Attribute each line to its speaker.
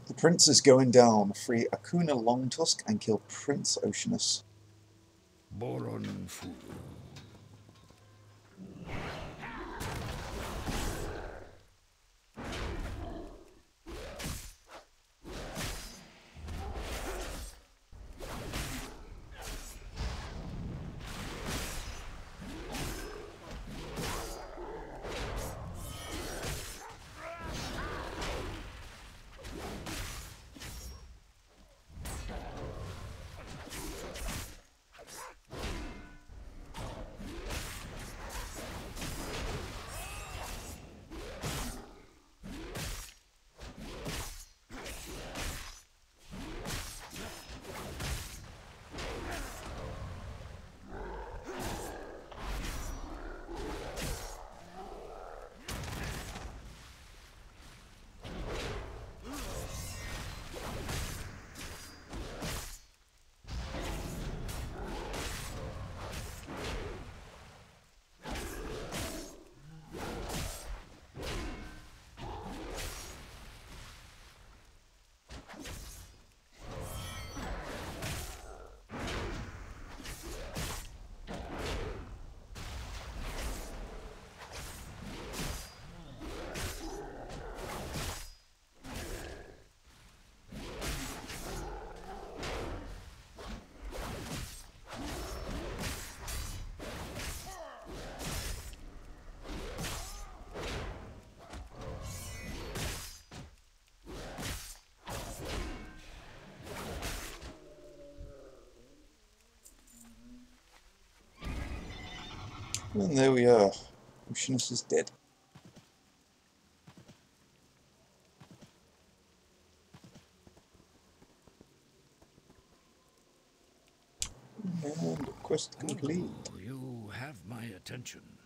Speaker 1: The prince is going down. Free Akuna Longtusk and kill Prince Oceanus.
Speaker 2: Boron Fu.
Speaker 1: And there we are. Oceanus is dead. And quest complete.
Speaker 2: You have my attention.